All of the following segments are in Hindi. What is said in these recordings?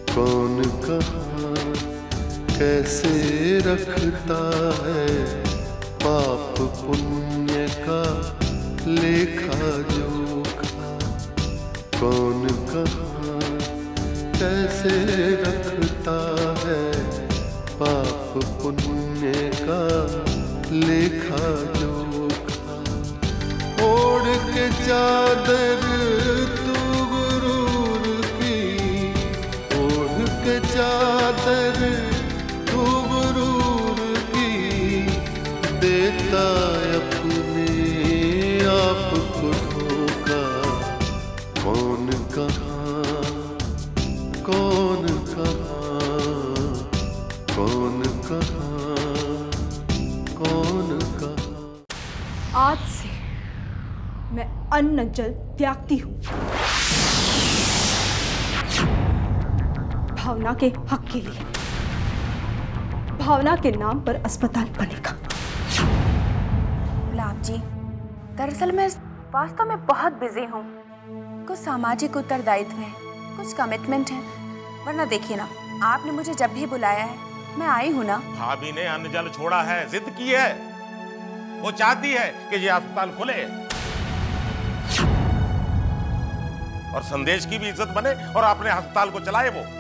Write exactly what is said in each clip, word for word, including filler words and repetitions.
कौन कहाँ कैसे रखता है पाप पुण्य का लेखा जोखा। कौन कहाँ कैसे रखता है पाप पुण्य का लेखा जोखा। ओढ़ के चादर तू गुरूर की, ओढ़ के चादर तू गुरूर की, देता अपने आप को धोखा। कौन कहाँ कौन कहाँ कौन कहाँ कौन कहाँ। आज से मैं अन्न जल त्यागती हूँ। भावना के हक के लिए, भावना के नाम पर अस्पताल बनेगा। गुलाब जी, दरअसल मैं वास्तव में बहुत बिजी हूँ। कुछ सामाजिक उत्तरदायित्व है, कुछ कमिटमेंट है। वरना देखिए ना, आपने मुझे जब भी बुलाया है मैं आई हूँ ना। भाभी ने अन्न जल छोड़ा है, जिद की है। वो चाहती है कि ये अस्पताल खुले और संदेश की भी इज्जत बने और अपने अस्पताल को चलाए। वो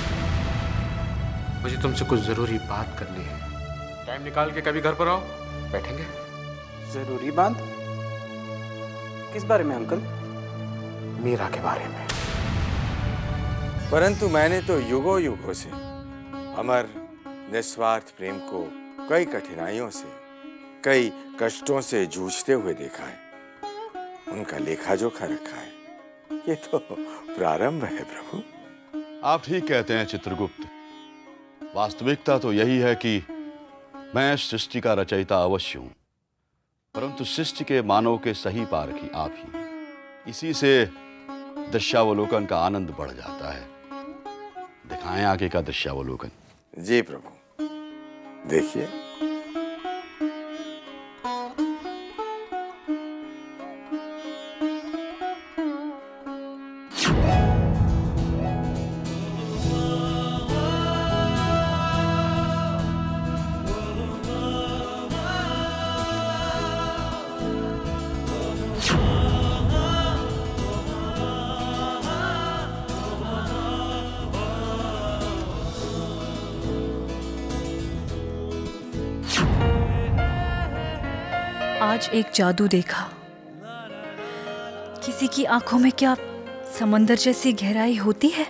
मुझे तुमसे कुछ जरूरी बात करनी है। टाइम निकाल के कभी घर पर आओ, बैठेंगे। जरूरी बात? किस बारे में अंकल? मीरा के बारे में। परंतु मैंने तो युगों युगों से अमर निस्वार्थ प्रेम को कई कठिनाइयों से, कई कष्टों से जूझते हुए देखा है। उनका लेखा जोखा रखा है। ये तो प्रारंभ है प्रभु। आप ठीक कहते हैं चित्रगुप्त। वास्तविकता तो यही है कि मैं सृष्टि का रचयिता अवश्य हूं, परंतु सृष्टि के मानव के सही पारखी आप ही। इसी से दृश्यावलोकन का आनंद बढ़ जाता है। दिखाएं आगे का दृश्यावलोकन। जी प्रभु, देखिए। आज एक जादू देखा। किसी की आंखों में क्या समंदर जैसी गहराई होती है?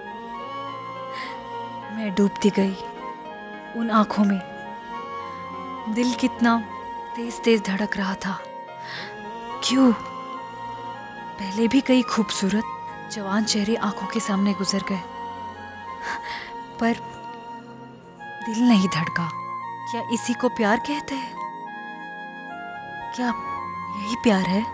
मैं डूबती गई उन आंखों में। दिल कितना तेज तेज धड़क रहा था। क्यों? पहले भी कई खूबसूरत जवान चेहरे आंखों के सामने गुजर गए, पर दिल नहीं धड़का। क्या इसी को प्यार कहते हैं? क्या यही प्यार है?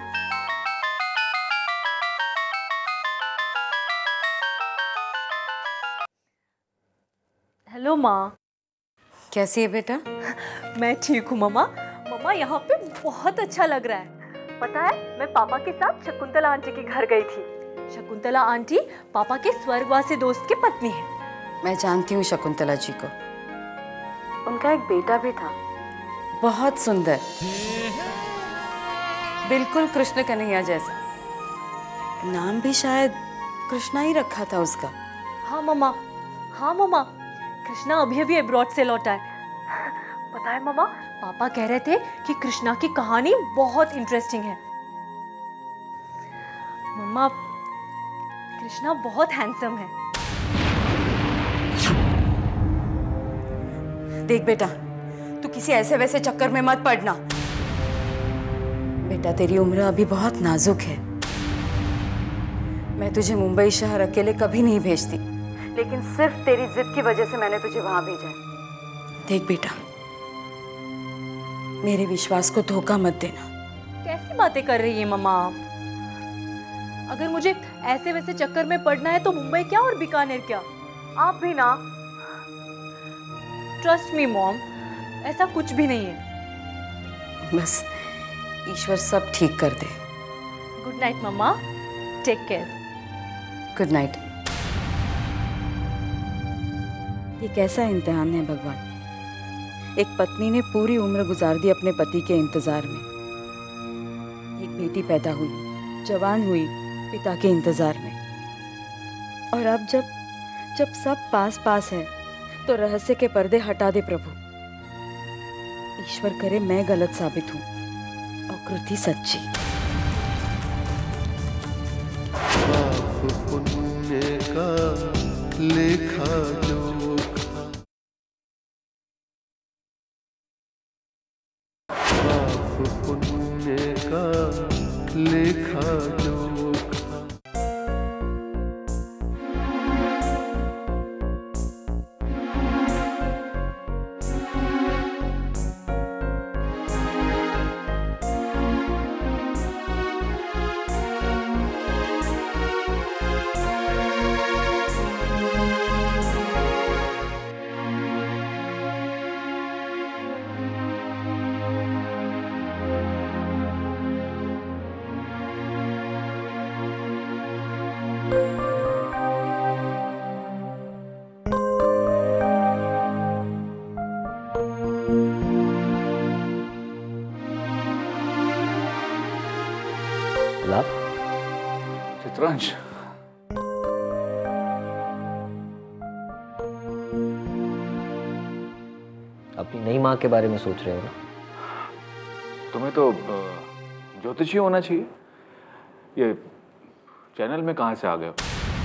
हेलो माँ। कैसी है बेटा? मैं ठीक हूँ मम्मा। मम्मा यहाँ पे बहुत अच्छा लग रहा है। पता है, मैं पापा के साथ शकुंतला आंटी के घर गई थी। शकुंतला आंटी पापा के स्वर्गवासी दोस्त की पत्नी है। मैं जानती हूँ शकुंतला जी को। उनका एक बेटा भी था, बहुत सुंदर, बिल्कुल कृष्ण कन्हैया जैसा। नाम भी शायद कृष्णा ही रखा था उसका। हाँ मम्मा, हाँ मम्मा, कृष्णा अभी अभी अब्रॉड से लौटा है। पता है मम्मा, पापा कह रहे थे कि कृष्णा की कहानी बहुत इंटरेस्टिंग है। मम्मा, कृष्णा बहुत हैंडसम है। देख बेटा, तू किसी ऐसे वैसे चक्कर में मत पड़ना। बेटा, तेरी उम्र अभी बहुत नाजुक है। मैं तुझे मुंबई शहर अकेले कभी नहीं भेजती, लेकिन सिर्फ तेरी जिद की वजह से मैंने तुझे वहां भेजा है। देख बेटा, मेरे विश्वास को धोखा मत देना। कैसी बातें कर रही है मम्मा आप? अगर मुझे ऐसे वैसे चक्कर में पड़ना है तो मुंबई क्या और बीकानेर क्या, आप भी ना। ट्रस्ट मी मॉम, ऐसा कुछ भी नहीं है। बस ईश्वर सब ठीक कर दे। गुड नाइट मम्मा, टेक केयर। Good night. ये कैसा इम्तिहान है भगवान। एक पत्नी ने पूरी उम्र गुजार दी अपने पति के इंतजार में। एक बेटी पैदा हुई, जवान हुई पिता के इंतजार में, और अब जब जब सब पास पास है तो रहस्य के पर्दे हटा दे प्रभु। ईश्वर करे मैं गलत साबित हूँ और कृति सच्ची। पाप पुण्य का लेखा जोखा, पाप पुण्य का लेखा जोखा। चित्रांश, अपनी नई माँ के बारे में सोच रहे हो ना? तुम्हें तो ज्योतिषी होना चाहिए। ये चैनल में कहाँ से आ गए हो?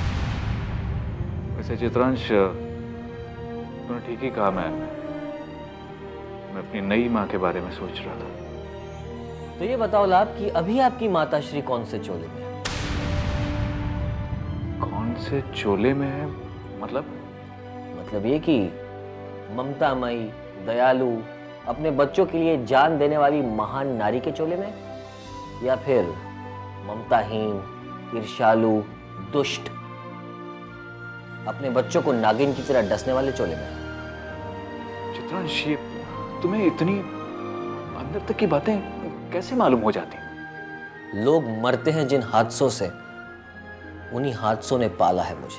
वैसे चित्रांश, तुमने ठीक ही कहा। मैं मैं अपनी नई माँ के बारे में सोच रहा था। तो ये बताओ लाभ कि अभी आपकी माता श्री कौन से चोले में है? कौन से चोले में है? मतलब मतलब ये कि ममतामयी, दयालु, अपने बच्चों के लिए जान देने वाली महान नारी के चोले में, या फिर ममताहीन, ईर्ष्यालु, दुष्ट, अपने बच्चों को नागिन की तरह डसने वाले चोले में? चित्रांश, ये तुम्हें इतनी अंदर तक की बातें कैसे मालूम हो जाती? लोग मरते हैं जिन हादसों से, उन्हीं हादसों ने पाला है मुझे।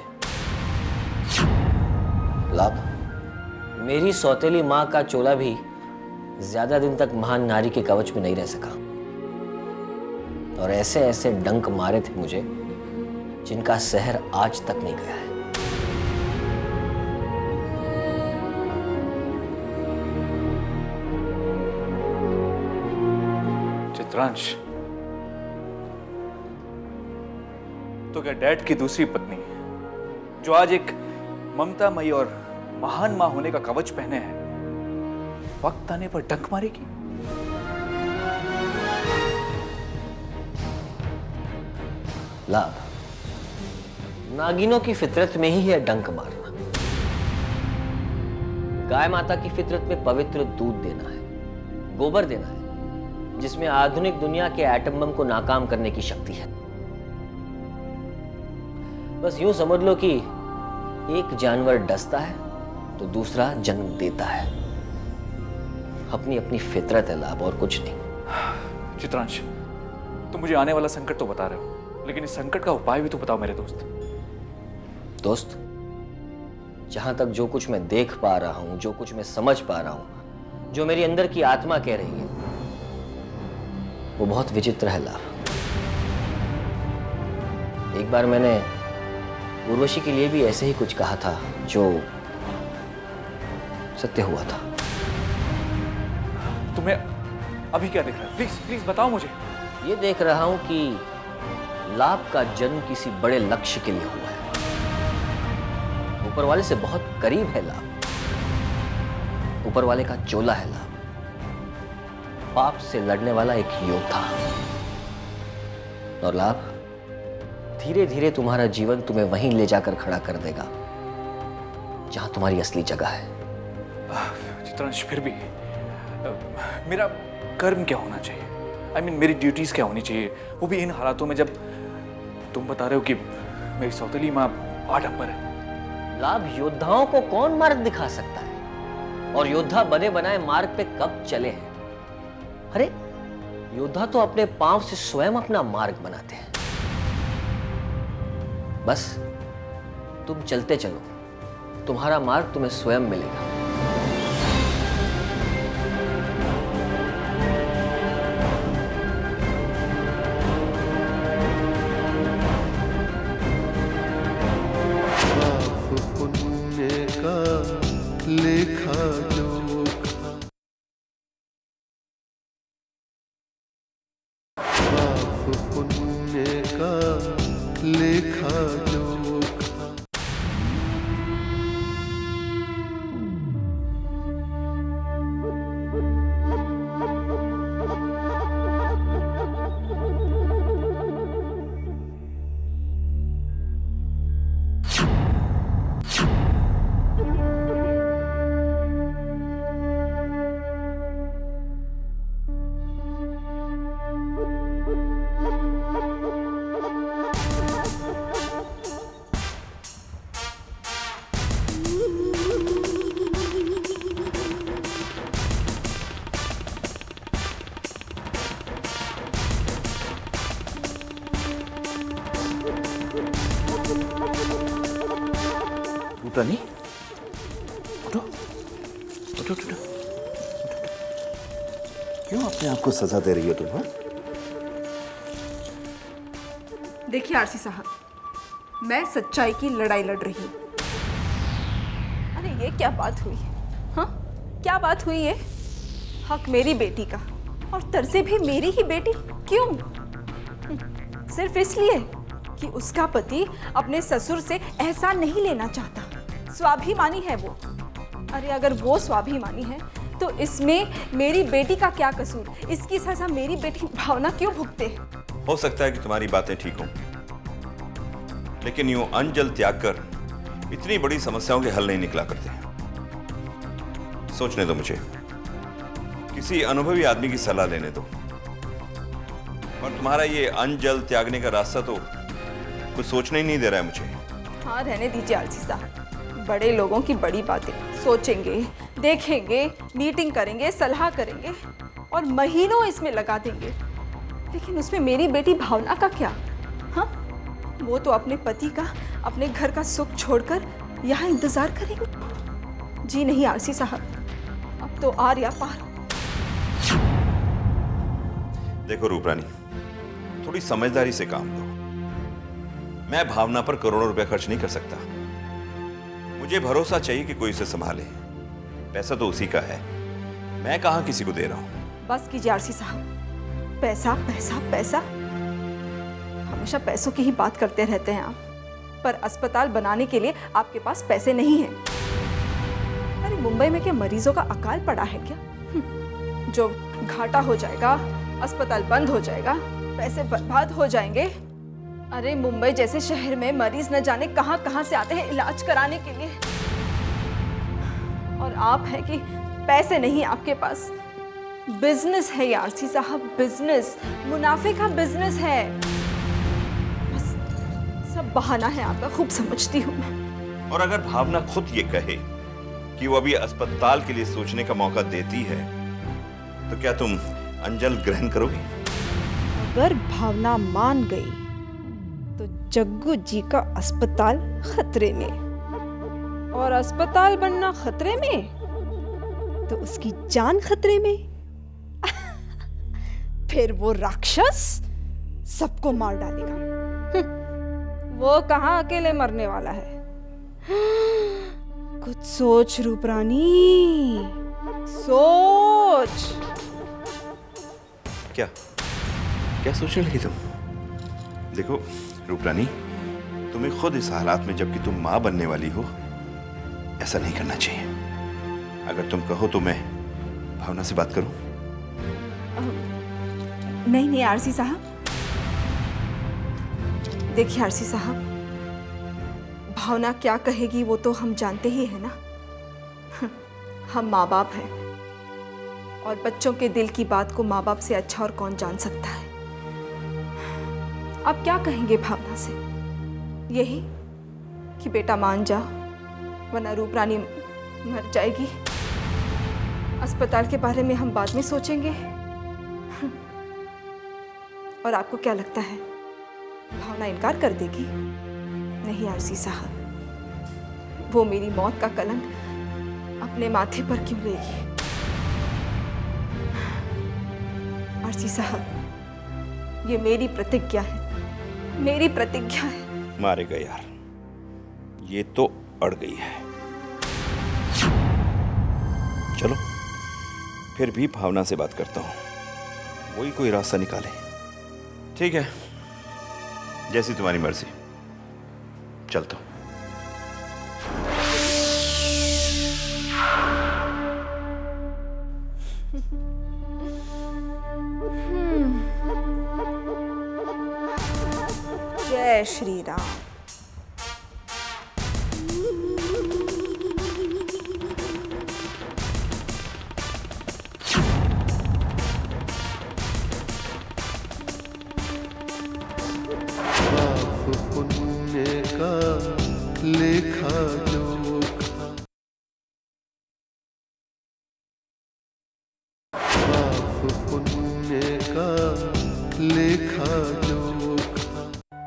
लाभ, मेरी सौतेली मां का चोला भी ज्यादा दिन तक महान नारी के कवच में नहीं रह सका, और ऐसे ऐसे डंक मारे थे मुझे जिनका सहर आज तक नहीं गया है। चित्रांश, तो क्या डैड की दूसरी पत्नी, जो आज एक ममतामयी और महान मां होने का कवच पहने हैं, वक्त आने पर डंक मारेगी? लाभ, नागिनों की फितरत में ही है डंक मारना। गाय माता की फितरत में पवित्र दूध देना है, गोबर देना है, जिसमें आधुनिक दुनिया के एटम बम को नाकाम करने की शक्ति है। बस यूं समझ लो कि एक जानवर डसता है तो दूसरा जन्म देता है। अपनी अपनी फितरत है लाभ, और कुछ नहीं। चित्रांश, तुम मुझे आने वाला संकट तो बता रहे हो, लेकिन इस संकट का उपाय भी तो बताओ मेरे दोस्त। दोस्त, जहां तक जो कुछ मैं देख पा रहा हूं, जो कुछ मैं समझ पा रहा हूं, जो मेरी अंदर की आत्मा कह रही है, वो बहुत विचित्र है लाभ। एक बार मैंने उर्वशी के लिए भी ऐसे ही कुछ कहा था, जो सत्य हुआ था। तुम्हें अभी क्या दिख रहा है? प्लीज प्लीज बताओ मुझे। ये देख रहा हूं कि लाभ का जन्म किसी बड़े लक्ष्य के लिए हुआ है। ऊपर वाले से बहुत करीब है लाभ। ऊपर वाले का चोला है लाभ। पाप से लड़ने वाला एक योद्धा। और लाभ, धीरे धीरे तुम्हारा जीवन तुम्हें वहीं ले जाकर खड़ा कर देगा जहां तुम्हारी असली जगह है। चित्रांश, फिर भी मेरा कर्म क्या होना चाहिए? आई I मीन mean, मेरी ड्यूटीज क्या होनी चाहिए, वो भी इन हालातों में जब तुम बता रहे हो कि मेरी सौतेली माँ आडंबर है। लाभ, योद्धाओं को कौन मार्ग दिखा सकता है? और योद्धा बने बनाए मार्ग पे कब चले हैं? अरे, योद्धा तो अपने पांव से स्वयं अपना मार्ग बनाते हैं। बस तुम चलते चलो, तुम्हारा मार्ग तुम्हें स्वयं मिलेगा। पाप पुण्य का लेखा जोखा, पाप पुण्य का लेखा जोखा। रूपरानी, उठो उठो उठो। क्यों अपने आप को सजा दे रही हो तुम? हाँ, देखिए आरसी साहब, मैं सच्चाई की लड़ाई लड़ रही हूँ। अरे ये क्या बात हुई? हाँ, क्या बात हुई? ये हक मेरी बेटी का और तरसे भी मेरी ही बेटी, क्यों? सिर्फ इसलिए कि उसका पति अपने ससुर से एहसान नहीं लेना चाहता, स्वाभिमानी है वो। अरे अगर वो स्वाभिमानी है तो इसमें मेरी बेटी का क्या कसूर? इसकी सजा मेरी बेटी भावना क्यों भुगते? हो सकता है कि तुम्हारी बातें ठीक हों, लेकिन यूं अनजल त्याग कर इतनी बड़ी समस्याओं के हल नहीं निकला करते। सोचने दो मुझे, किसी अनुभवी आदमी की सलाह लेने दो। और तुम्हारा ये अनजल त्यागने का रास्ता तो कुछ सोचने ही नहीं दे रहा है मुझे। हाँ, रहने दीजिए आलसी साहब, बड़े लोगों की बड़ी बातें सोचेंगे, देखेंगे, मीटिंग करेंगे, सलाह करेंगे और महीनों इसमें लगा देंगे, लेकिन उसमें मेरी बेटी भावना का क्या? हाँ, वो तो अपने पति का, अपने घर का सुख छोड़कर यहाँ इंतजार करेंगे। जी नहीं आलसी साहब, अब तो आर या पार। देखो रूपरानी, थोड़ी समझदारी से काम दो। मैं भावना पर करोड़ों रुपए खर्च नहीं कर सकता। मुझे भरोसा चाहिए कि कोई उसे संभाले। पैसा तो उसी का है, मैं कहां किसी को दे रहा हूं। बस कीजिए आरसी साहब, पैसा पैसा पैसा, हमेशा पैसों की ही बात करते रहते हैं आप, पर अस्पताल बनाने के लिए आपके पास पैसे नहीं हैं। अरे मुंबई में क्या मरीजों का अकाल पड़ा है क्या? जो घाटा हो जाएगा, अस्पताल बंद हो जाएगा, पैसे बर्बाद हो जाएंगे। अरे मुंबई जैसे शहर में मरीज न जाने कहां कहां से आते हैं इलाज कराने के लिए, और आप हैं कि पैसे नहीं आपके पास। बिजनेस है यार आरसी साहब, बिजनेस, मुनाफे का बिजनेस है। बस सब बहाना है आपका, खूब समझती हूँ मैं। और अगर भावना खुद ये कहे कि वो अभी अस्पताल के लिए सोचने का मौका देती है, तो क्या तुम अंजल ग्रहण करोगी? अगर भावना मान गई तो जग्गू जी का अस्पताल खतरे में, और अस्पताल बनना खतरे में तो उसकी जान खतरे में। फिर वो राक्षस सबको मार डालेगा। वो कहां अकेले मरने वाला है? कुछ सोच रूपरानी, सोच। क्या क्या सोचने लगी तुम? देखो रूपरानी, तुम्हें खुद इस हालात में, जबकि तुम मां बनने वाली हो, ऐसा नहीं करना चाहिए। अगर तुम कहो तो मैं भावना से बात करूं? नहीं नहीं आरसी साहब, देखिए आरसी साहब, भावना क्या कहेगी वो तो हम जानते ही है ना। हम माँ बाप हैं, और बच्चों के दिल की बात को माँ बाप से अच्छा और कौन जान सकता है। आप क्या कहेंगे भावना से? यही कि बेटा मान जा, वरना रूपरानी मर जाएगी। अस्पताल के बारे में हम बाद में सोचेंगे। और आपको क्या लगता है, भावना इनकार कर देगी? नहीं आरसी साहब, वो मेरी मौत का कलंक अपने माथे पर क्यों लेगी? आरसी साहब, ये मेरी प्रतिज्ञा है, मेरी प्रतिज्ञा है। मारेगा यार, ये तो अड़ गई है। चलो फिर भी भावना से बात करता हूं, वही कोई रास्ता निकाले। ठीक है, जैसी तुम्हारी मर्जी, चलता हूं। जय श्री राम। पुण्य का लेखा जोखा, पाप पुण्य का लेखा जोखा।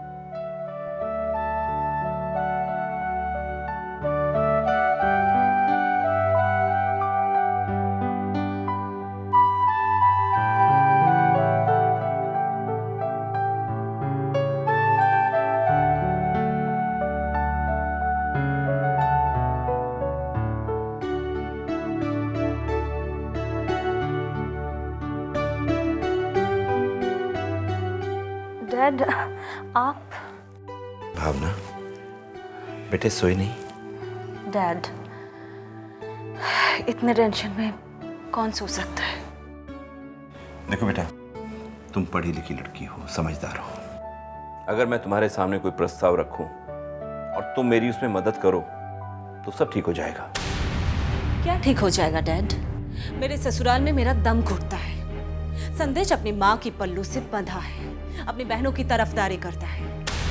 डैड, आप? भावना, बेटे सोए नहीं? डैड, इतने टेंशन में कौन सो सकता है? देखो बेटा, तुम पढ़ी लिखी लड़की हो, समझदार हो। अगर मैं तुम्हारे सामने कोई प्रस्ताव रखूं और तुम मेरी उसमें मदद करो तो सब ठीक हो जाएगा। क्या ठीक हो जाएगा डैड? मेरे ससुराल में मेरा दम घुटता है। संदेश अपनी माँ की पल्लू से बंधा है, अपनी बहनों की तरफदारी करता है।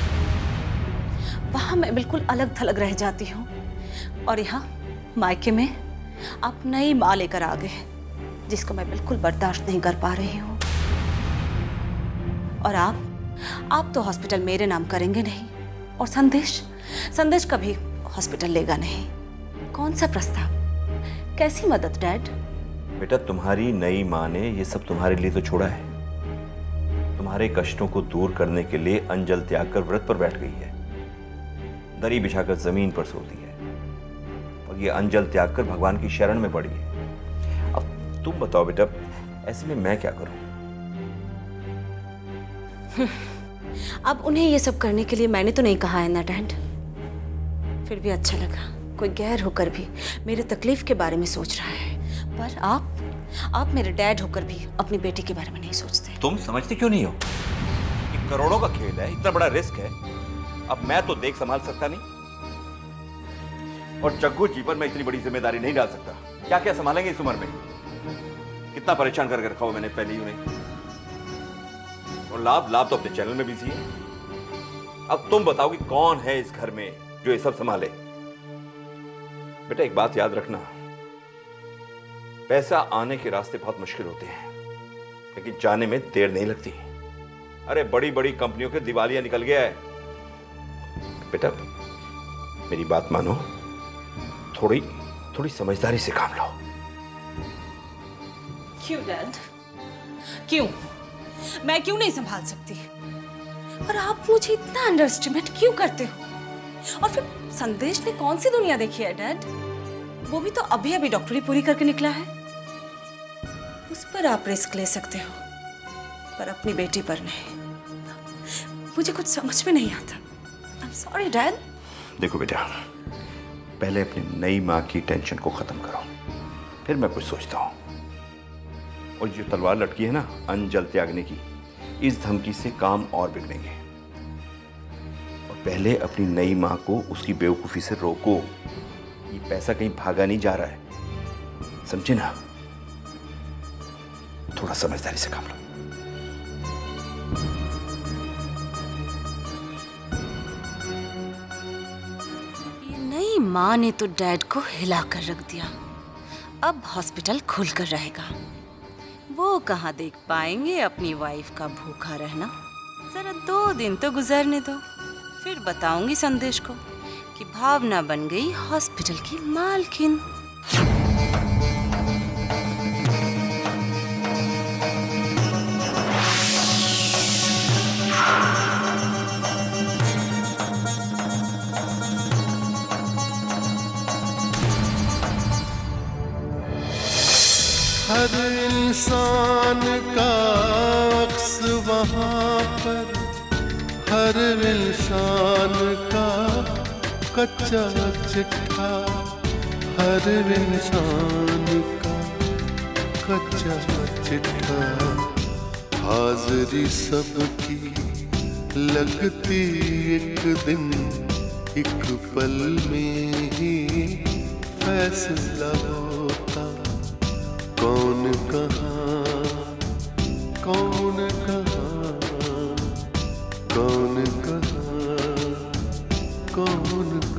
वहां मैं बिल्कुल अलग थलग रह जाती हूँ, और यहाँ मायके में आप नई माँ लेकर आ गए, जिसको मैं बिल्कुल बर्दाश्त नहीं कर पा रही हूँ। और आप आप तो हॉस्पिटल मेरे नाम करेंगे नहीं, और संदेश संदेश कभी हॉस्पिटल लेगा नहीं। कौन सा प्रस्ताव, कैसी मदद डैड? बेटा, तुम्हारी नई माँ ने ये सब तुम्हारे लिए तो छोड़ा है। तुम्हारे कष्टों को दूर करने के लिए अंजल त्याग कर व्रत पर बैठ गई है, दरी बिछाकर जमीन पर सोती है, और ये अंजल त्याग कर भगवान की शरण में पड़ी है। अब तुम बताओ बेटा, ऐसे में मैं क्या करूं? अब उन्हें ये सब करने के लिए मैंने तो नहीं कहा है ना डैड। फिर भी अच्छा लगा, कोई गैर होकर भी मेरे तकलीफ के बारे में सोच रहा है। पर आप आप मेरे डैड होकर भी अपनी बेटी के बारे में नहीं सोचते। तुम समझते क्यों नहीं हो? ये करोड़ों का खेल है, इतना बड़ा रिस्क है। अब मैं तो देख संभाल सकता नहीं, और जग्गू जी पर मैं इतनी बड़ी जिम्मेदारी नहीं डाल सकता। क्या क्या संभालेंगे इस उम्र में? कितना परेशान करके रखा हो मैंने पहले ही उन्हें। और लाभ लाभ तो अपने चैनल में बिजी है। अब तुम बताओ कि कौन है इस घर में जो ये सब संभाले? बेटा, एक बात याद रखना, पैसा आने के रास्ते बहुत मुश्किल होते हैं, लेकिन जाने में देर नहीं लगती। अरे बड़ी बड़ी कंपनियों के दिवालिया निकल गया है। बेटा, मेरी बात मानो, थोड़ी थोड़ी समझदारी से काम लो। क्यों डैड? क्यों? मैं क्यों नहीं संभाल सकती? और आप मुझे इतना अंडर एस्टिमेट क्यों करते हो? और फिर संदेश ने कौन सी दुनिया देखी है डैड? वो भी तो अभी अभी डॉक्टरी पूरी करके निकला है। उस पर आप रिस्क ले सकते हो, पर अपनी बेटी पर नहीं। मुझे कुछ समझ में नहीं आता। I am sorry dad. देखो बेटा, पहले अपनी नई माँ की टेंशन को खत्म करो, फिर मैं कुछ सोचता हूँ। और जो तलवार लटकी है ना अंजल त्यागने की, इस धमकी से काम और बिगड़ेंगे। और पहले अपनी नई माँ को उसकी बेवकूफी से रोको। ये पैसा कहीं भागा नहीं जा रहा है, समझे ना? थोड़ा समझदारी से काम लो। ये नई माँ ने तो डैड को हिला कर रख दिया। अब हॉस्पिटल खुलकर रहेगा। वो कहाँ देख पाएंगे अपनी वाइफ का भूखा रहना। जरा दो दिन तो गुजरने दो, फिर बताऊंगी संदेश को कि भावना बन गई हॉस्पिटल की मालकिन। हर इंसान का अक्स वहाँ पर, हर इंसान का कच्चा चिट्ठा, हर इंसान का कच्चा चिट्ठा। हाजिरी सबकी लगती एक दिन, एक पल में ही फैसला होता। कौन कहाँ, कौन कहाँ, कौन कहाँ, कौन